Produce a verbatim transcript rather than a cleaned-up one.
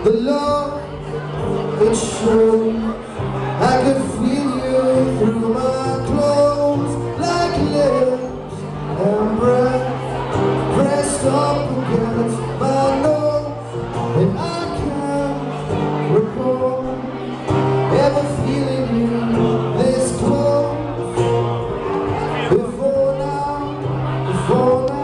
the love it's true. I could feel you through my clothes, like lips and breath pressed up against my nose. And I can't recall ever feeling you this close before now, before now.